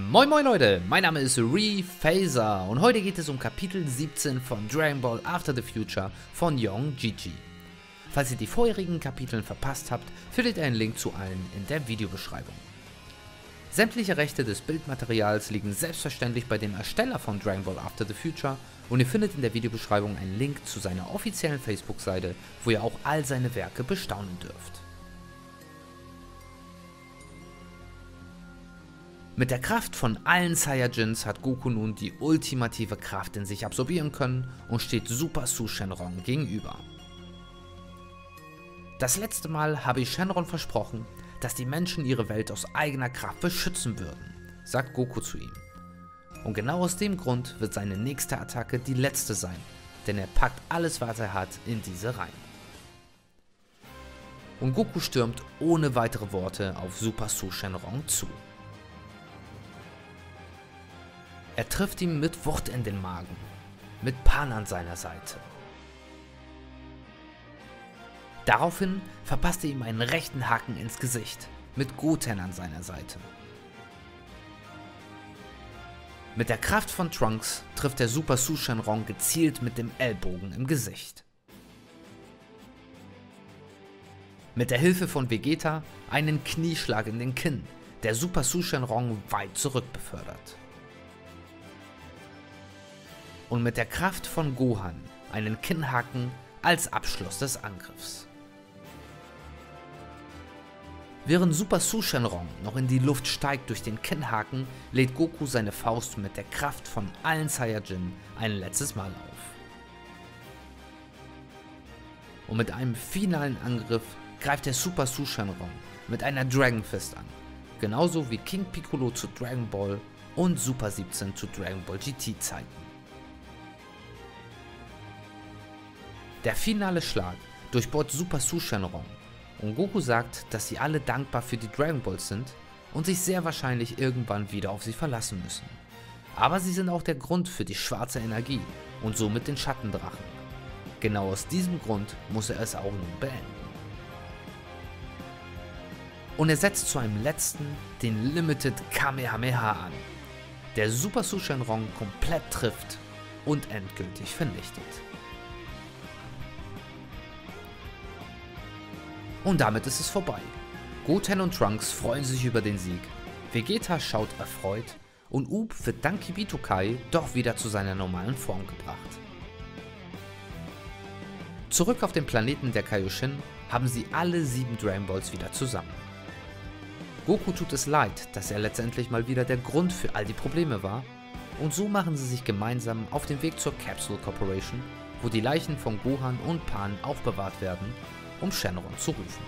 Moin moin Leute, mein Name ist Rephaser und heute geht es um Kapitel 17 von Dragon Ball After the Future von Young Gigi. Falls ihr die vorherigen Kapiteln verpasst habt, findet ihr einen Link zu allen in der Videobeschreibung. Sämtliche Rechte des Bildmaterials liegen selbstverständlich bei dem Ersteller von Dragon Ball After the Future und ihr findet in der Videobeschreibung einen Link zu seiner offiziellen Facebook-Seite, wo ihr auch all seine Werke bestaunen dürft. Mit der Kraft von allen Saiyajins hat Goku nun die ultimative Kraft in sich absorbieren können und steht Super Su Shenron gegenüber. Das letzte Mal habe ich Shenron versprochen, dass die Menschen ihre Welt aus eigener Kraft beschützen würden, sagt Goku zu ihm. Und genau aus dem Grund wird seine nächste Attacke die letzte sein, denn er packt alles, was er hat, in diese rein. Und Goku stürmt ohne weitere Worte auf Super Su Shenron zu. Er trifft ihn mit Wucht in den Magen, mit Pan an seiner Seite. Daraufhin verpasst er ihm einen rechten Haken ins Gesicht, mit Goten an seiner Seite. Mit der Kraft von Trunks trifft der Super Su Shenron gezielt mit dem Ellbogen im Gesicht. Mit der Hilfe von Vegeta einen Knieschlag in den Kinn, der Super Su Shenron weit zurück befördert. Und mit der Kraft von Gohan einen Kinnhaken als Abschluss des Angriffs. Während Super Su Shenron noch in die Luft steigt durch den Kinnhaken, lädt Goku seine Faust mit der Kraft von allen Saiyajin ein letztes Mal auf. Und mit einem finalen Angriff greift der Super Su Shenron mit einer Dragon Fist an, genauso wie King Piccolo zu Dragon Ball und Super 17 zu Dragon Ball GT Zeiten. Der finale Schlag durchbohrt Super Su Shenron und Goku sagt, dass sie alle dankbar für die Dragon Balls sind und sich sehr wahrscheinlich irgendwann wieder auf sie verlassen müssen. Aber sie sind auch der Grund für die schwarze Energie und somit den Schattendrachen. Genau aus diesem Grund muss er es auch nun beenden. Und er setzt zu einem letzten den Limited Kamehameha an, der Super Su Shenron komplett trifft und endgültig vernichtet. Und damit ist es vorbei. Goten und Trunks freuen sich über den Sieg, Vegeta schaut erfreut und Up wird dank Kibito Kai doch wieder zu seiner normalen Form gebracht. Zurück auf dem Planeten der Kaioshin haben sie alle 7 Dragon Balls wieder zusammen. Goku tut es leid, dass er letztendlich mal wieder der Grund für all die Probleme war, und so machen sie sich gemeinsam auf den Weg zur Capsule Corporation, wo die Leichen von Gohan und Pan aufbewahrt werden, um Shenron zu rufen.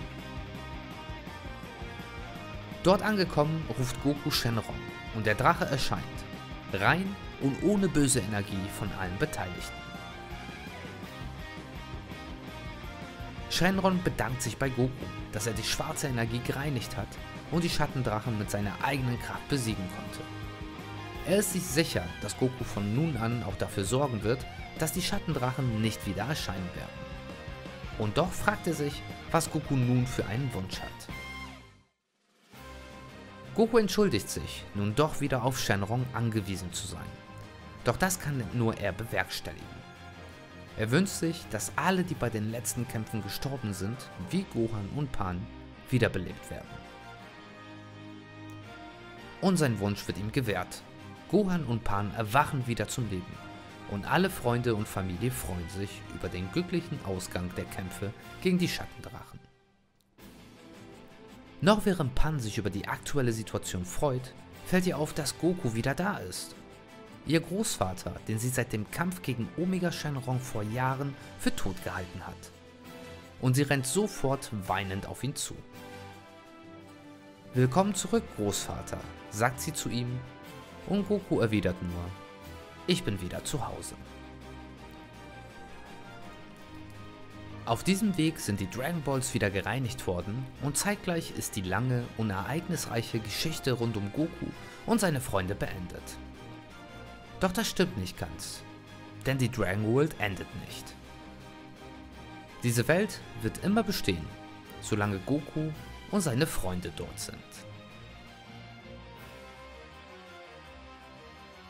Dort angekommen ruft Goku Shenron und der Drache erscheint, rein und ohne böse Energie von allen Beteiligten. Shenron bedankt sich bei Goku, dass er die schwarze Energie gereinigt hat und die Schattendrachen mit seiner eigenen Kraft besiegen konnte. Er ist sich sicher, dass Goku von nun an auch dafür sorgen wird, dass die Schattendrachen nicht wieder erscheinen werden. Und doch fragt er sich, was Goku nun für einen Wunsch hat. Goku entschuldigt sich, nun doch wieder auf Shenron angewiesen zu sein. Doch das kann nur er bewerkstelligen. Er wünscht sich, dass alle, die bei den letzten Kämpfen gestorben sind, wie Gohan und Pan, wiederbelebt werden. Und sein Wunsch wird ihm gewährt. Gohan und Pan erwachen wieder zum Leben. Und alle Freunde und Familie freuen sich über den glücklichen Ausgang der Kämpfe gegen die Schattendrachen. Noch während Pan sich über die aktuelle Situation freut, fällt ihr auf, dass Goku wieder da ist. Ihr Großvater, den sie seit dem Kampf gegen Omega Shenron vor Jahren für tot gehalten hat. Und sie rennt sofort weinend auf ihn zu. Willkommen zurück, Großvater, sagt sie zu ihm, und Goku erwidert nur: Ich bin wieder zu Hause. Auf diesem Weg sind die Dragon Balls wieder gereinigt worden und zeitgleich ist die lange und ereignisreiche Geschichte rund um Goku und seine Freunde beendet. Doch das stimmt nicht ganz, denn die Dragon World endet nicht. Diese Welt wird immer bestehen, solange Goku und seine Freunde dort sind.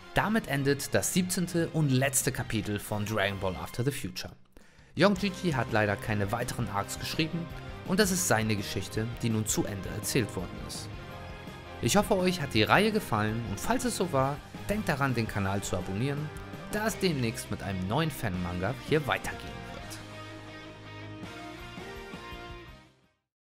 Damit endet das 17. und letzte Kapitel von Dragon Ball After the Future. Young Gigi hat leider keine weiteren Arcs geschrieben und das ist seine Geschichte, die nun zu Ende erzählt worden ist. Ich hoffe, euch hat die Reihe gefallen und falls es so war, denkt daran, den Kanal zu abonnieren, da es demnächst mit einem neuen Fan-Manga hier weitergeht.